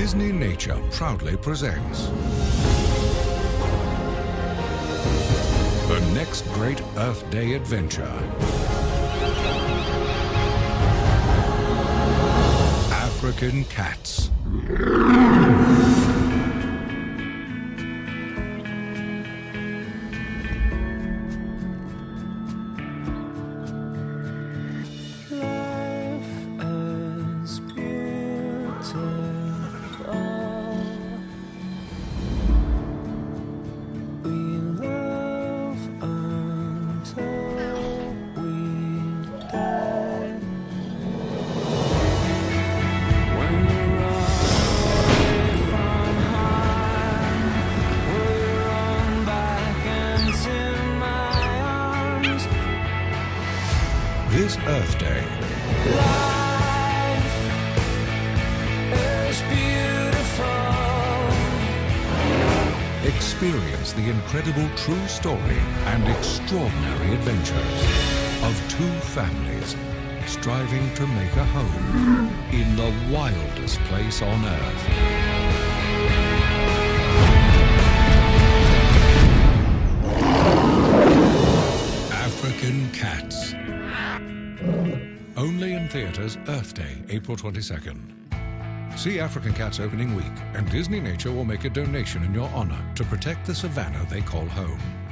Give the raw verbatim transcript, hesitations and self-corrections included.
Disney Nature proudly presents the next great Earth Day adventure. African cats. This Earth Day, life is beautiful. Experience the incredible true story and extraordinary adventures of two families striving to make a home in the wildest place on Earth. African cats. Only in theaters Earth Day, April twenty-second. See African Cats opening week, and Disney Nature will make a donation in your honor to protect the savannah they call home.